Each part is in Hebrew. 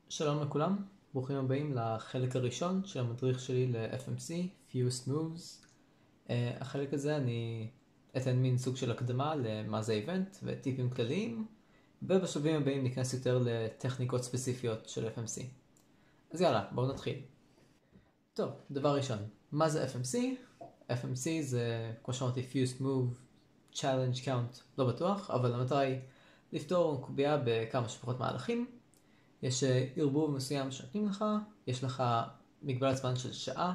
שלום לכולם, ברוכים הבאים לחלק הראשון של המדריך שלי ל-FMC, Fewest Moves. החלק הזה אני אתן מין סוג של הקדמה למה זה איבנט וטיפים כלליים, ובשלבים הבאים ניכנס יותר לטכניקות ספציפיות של FMC. אז יאללה, בואו נתחיל. טוב, דבר ראשון, מה זה FMC? FMC זה, כמו שאמרתי, Fewest Move, Challenge Count, לא בטוח, אבל המטרה היא לפתור קובייה בכמה שפחות מהלכים. יש ערבוב מסוים שנותנים לך, יש לך מגבלת זמן של שעה,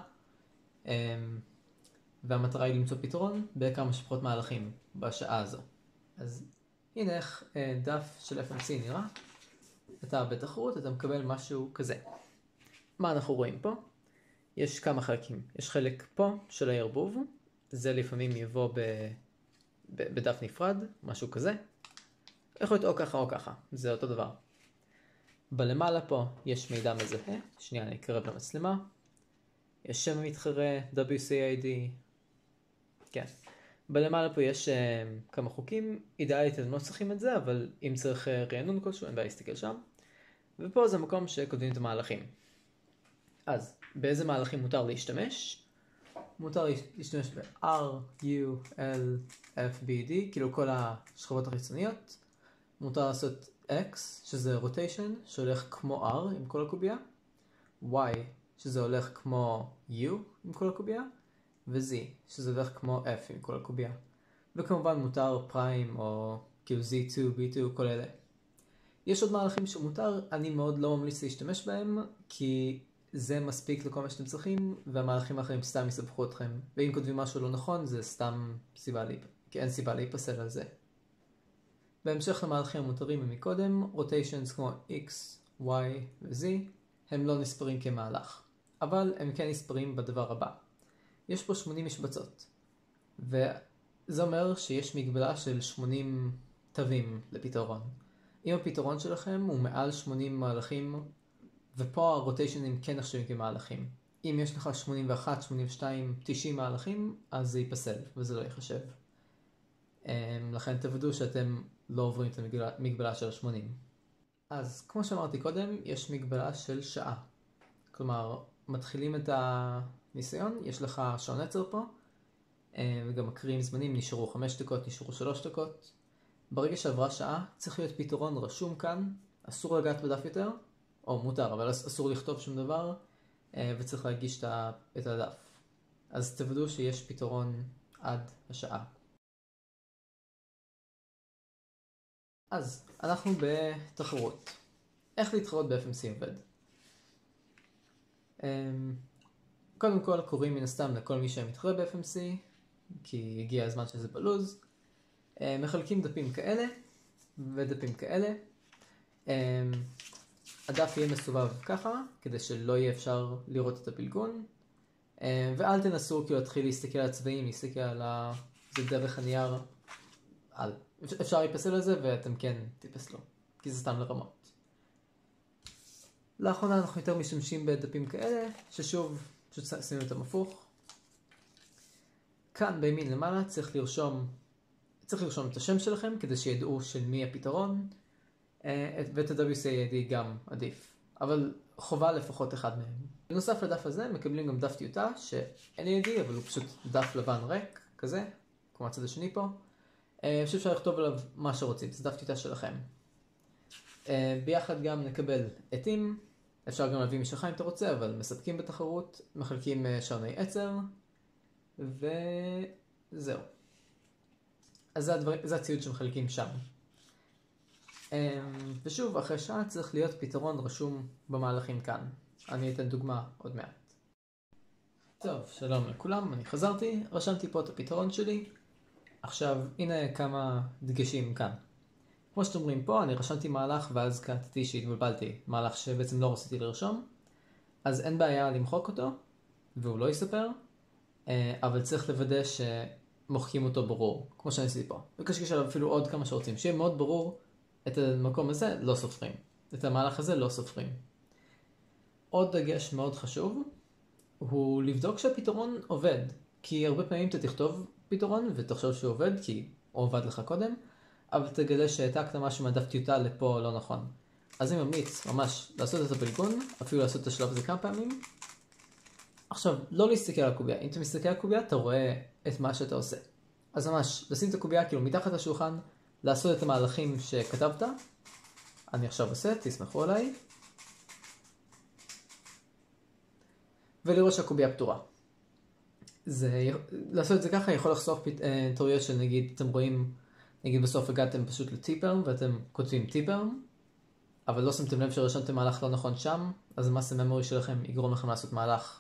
והמטרה היא למצוא פתרון בכמה שפחות מהלכים בשעה הזו. אז הנה איך דף של FMC נראה. אתה בתחרות, אתה מקבל משהו כזה. מה אנחנו רואים פה? יש כמה חלקים. יש חלק פה של הערבוב, זה לפעמים יבוא בדף נפרד, משהו כזה. יכול להיות או ככה או ככה, זה אותו דבר. בלמעלה פה יש מידע מזהה, שנייה אני אקרב למצלמה, יש שם המתחרה, WCID, כן. בלמעלה פה יש כמה חוקים, אידיאלית אתם לא צריכים את זה, אבל אם צריך רענון כלשהו, אין בעיה להסתכל שם. ופה זה מקום שכותבים את המהלכים. אז באיזה מהלכים מותר להשתמש? מותר להשתמש ב-R, U, L, F, B, D, כאילו כל השכבות החיצוניות. מותר לעשות X, שזה רוטיישן, שהולך כמו R עם כל הקובייה, Y, שזה הולך כמו U עם כל הקובייה, ו-Z, שזה הולך כמו F עם כל הקובייה. וכמובן מותר פריים או כאילו Z2, B2, כל אלה. יש עוד מהלכים שמותר, אני מאוד לא ממליץ להשתמש בהם, כי זה מספיק לכל מה שאתם צריכים, והמהלכים האחרים סתם יסבכו אתכם. ואם כותבים משהו לא נכון, זה סתם סיבה כי אין סיבה להיפסל על זה. בהמשך למהלכים המותרים מקודם, רוטיישנס כמו X, Y ו-Z הם לא נספרים כמהלך, אבל הם כן נספרים בדבר הבא. יש פה 80 משבצות, וזה אומר שיש מגבלה של 80 תווים לפתרון. אם הפתרון שלכם הוא מעל 80 מהלכים, ופה הרוטיישנים כן נחשבים כמהלכים. אם יש לך 81, 82, 90 מהלכים, אז זה ייפסל, וזה לא ייחשב. לכן תוודאו שאתם לא עוברים את המגבלה של ה-80. אז כמו שאמרתי קודם, יש מגבלה של שעה. כלומר, מתחילים את הניסיון, יש לך שעון עצר פה, וגם מקריאים זמנים, נשארו 5 דקות, נשארו 3 דקות. ברגע שעברה שעה, צריך להיות פתרון רשום כאן, אסור לגעת בדף יותר, או מותר, אבל אסור לכתוב שום דבר, וצריך להגיש את הדף. אז תוודאו שיש פתרון עד השעה. אז אנחנו בתחרות. איך להתחרות ב-FMC עובד? קודם כל קוראים מן הסתם לכל מי שמתחרה ב-FMC, כי הגיע הזמן שזה בלוז. מחלקים דפים כאלה ודפים כאלה. הדף יהיה מסובב ככה, כדי שלא יהיה אפשר לראות את הפלגון. ואל תנסו כאילו להתחיל להסתכל על הצבעים, להסתכל על זה דרך הנייר. אפשר להיפסל על זה ואתם כן תיפסלו, כי זה סתם לרמות. לאחרונה אנחנו יותר משתמשים בדפים כאלה, ששוב, פשוט שימו אותם הפוך. כאן בימין למעלה צריך לרשום את השם שלכם, כדי שידעו של מי הפתרון, ואת ה-WCID גם עדיף, אבל חובה לפחות אחד מהם. בנוסף לדף הזה מקבלים גם דף טיוטה, שאין לי ידי, אבל הוא פשוט דף לבן ריק, כזה, כמו הצד השני פה. שאפשר לכתוב עליו מה שרוצים, זה דף טיוטה שלכם. ביחד גם נקבל עטים, אפשר גם להביא משלך אם אתה רוצה, אבל מספקים בתחרות, מחלקים שעוני עצר, וזהו. אז זה הציוד שמחלקים שם. ושוב, אחרי שעה צריך להיות פתרון רשום במהלכים כאן. אני אתן דוגמה עוד מעט. טוב, שלום לכולם, אני חזרתי, רשמתי פה את הפתרון שלי. עכשיו, הנה כמה דגשים כאן. כמו שאתם רואים פה, אני רשמתי מהלך ואז קלטתי שהתבלבלתי, מהלך שבעצם לא רציתי לרשום. אז אין בעיה למחוק אותו, והוא לא יספר, אבל צריך לוודא שמוחקים אותו ברור, כמו שאני עשיתי פה. וקשקש עליו אפילו עוד כמה שרוצים, שיהיה מאוד ברור, את המקום הזה לא סופרים, את המהלך הזה לא סופרים. עוד דגש מאוד חשוב, הוא לבדוק שהפתרון עובד, כי הרבה פעמים אתה תכתוב פתרון ותחשוב שהוא עובד, כי הוא עובד לך קודם, אבל תגלה שהעתקת משהו מהדף טיוטה לפה לא נכון. אז אני ממליץ ממש לעשות את הפלגון, אפילו לעשות את השלב הזה כמה פעמים. עכשיו, לא להסתכל על הקובייה. אם אתה מסתכל על הקובייה, אתה רואה את מה שאתה עושה. אז ממש, לשים את הקובייה כאילו מתחת לשולחן, לעשות את המהלכים שכתבת. אני עכשיו עושה, תסמכו עליי. ולראות שהקובייה פתורה. לעשות את זה ככה יכול לחסוך טעויות של נגיד, אתם רואים, נגיד בסוף הגעתם פשוט לטיפרם, ואתם כותבים טיפרם, אבל לא שמתם לב שרשמתם מהלך לא נכון שם, אז המסה ממורי שלכם יגרום לכם לעשות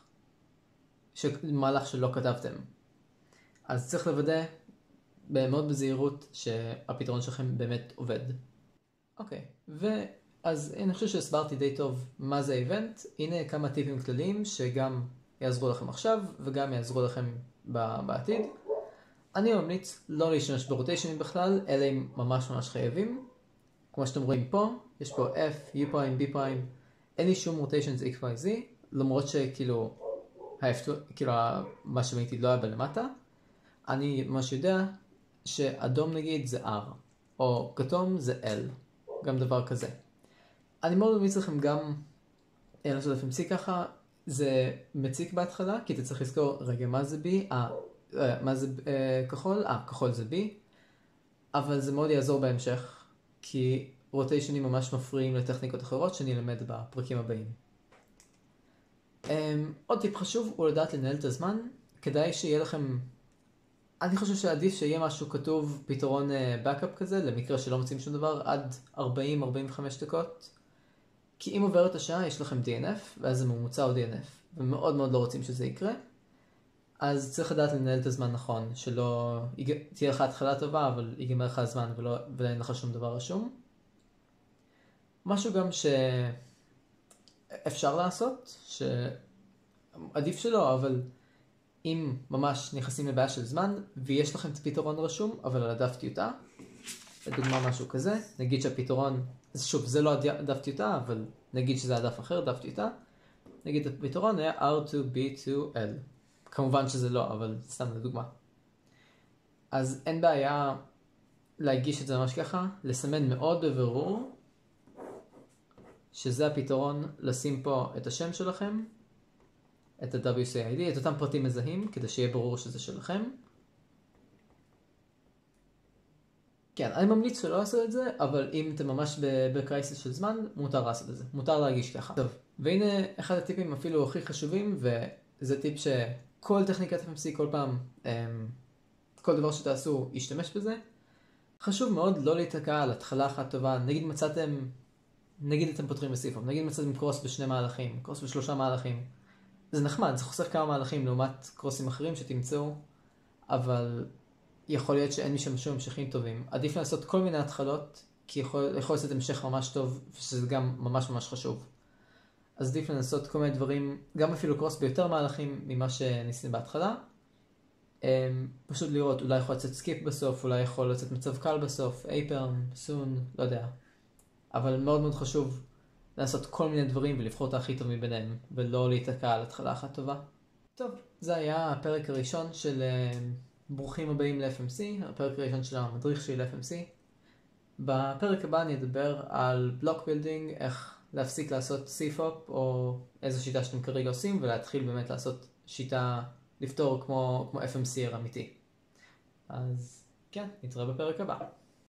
מהלך שלא כתבתם. אז צריך לוודא מאוד בזהירות שהפתרון שלכם באמת עובד. אוקיי, אז אני חושב שהסברתי די טוב מה זה איבנט. הנה כמה טיפים כלליים שגם יעזרו לכם עכשיו וגם יעזרו לכם בעתיד. אני ממליץ לא להשתמש ברוטיישנים בכלל, אלא אם ממש חייבים. כמו שאתם רואים פה, יש פה F, U פריים, B פריים, אין לי שום רוטיישנס X, Y, Z, למרות שכאילו, מה שבניתי לא היה בלמטה. אני ממש יודע שאדום נגיד זה R, או כתום זה L, גם דבר כזה. אני מאוד ממליץ לכם גם לעשות FMC ככה, זה מציק בהתחלה, כי אתה צריך לזכור, רגע, מה זה B? מה זה כחול? כחול זה B, אבל זה מאוד יעזור בהמשך, כי רוטיישנים ממש מפריעים לטכניקות אחרות שאני אלמד בפרקים הבאים. עוד טיפ חשוב הוא לדעת לנהל את הזמן. כדאי שיהיה לכם, אני חושב שעדיף שיהיה משהו כתוב, פתרון בקאפ כזה, למקרה שלא מוצאים שום דבר, עד 40-45 דקות. כי אם עוברת השעה יש לכם DNF, ואז זה ממוצע או DNF, ומאוד מאוד לא רוצים שזה יקרה. אז צריך לדעת לנהל את הזמן נכון, שלא תהיה לך התחלה טובה, אבל ייגמר לך הזמן ואין לך שום דבר רשום. משהו גם שאפשר לעשות, שעדיף שלא, אבל אם ממש נכנסים לבעיה של זמן, ויש לכם את הפתרון רשום, אבל על הדף טיוטה, לדוגמה משהו כזה, נגיד שהפתרון, שוב, זה לא הדף טיוטה, אבל נגיד שזה הדף אחר, דף טיוטה, נגיד הפתרון היה R2B2L. כמובן שזה לא, אבל סתם לדוגמה. אז אין בעיה להגיש את זה ממש ככה, לסמן מאוד בבירור, שזה הפתרון, לשים פה את השם שלכם, את ה-WCID, את אותם פרטים מזהים, כדי שיהיה ברור שזה שלכם. כן, אני ממליץ שלא לעשות את זה, אבל אם אתם ממש בקרייסיס של זמן, מותר לעשות את זה. מותר להגיש ככה. טוב, והנה אחד הטיפים אפילו הכי חשובים, וזה טיפ שכל טכניקת FMC, כל פעם, כל דבר שתעשו, ישתמש בזה. חשוב מאוד לא להתקע על התחלה אחת טובה. נגיד אתם פותרים בסיפום, נגיד מצאתם קרוס בשני מהלכים, קרוס בשלושה מהלכים. זה נחמד, זה חוסך כמה מהלכים לעומת קרוסים אחרים שתמצאו, אבל יכול להיות שאין משם שום המשכים טובים. עדיף לעשות כל מיני התחלות, כי יכול לעשות המשך ממש טוב, ושזה גם ממש חשוב. אז עדיף לנסות כל מיני דברים, גם אפילו קרוס ביותר מהלכים ממה שניסינו בהתחלה. פשוט לראות, אולי יכול לצאת סקיפ בסוף, אולי יכול לצאת מצב קל בסוף, אייפרם, סון, לא יודע. אבל מאוד חשוב לעשות כל מיני דברים ולבחור את הכי טוב מביניהם, ולא להתקע על התחלה אחת טובה. טוב, זה היה הפרק הראשון של ברוכים הבאים ל-FMC, הפרק הראשון של המדריך שלי ל-FMC. בפרק הבא אני אדבר על בלוק בילדינג, איך להפסיק לעשות CFOP או איזו שיטה שאתם כרגע עושים, ולהתחיל באמת לעשות שיטה, לפתור כמו FMC אמיתי. אז כן, נתראה בפרק הבא.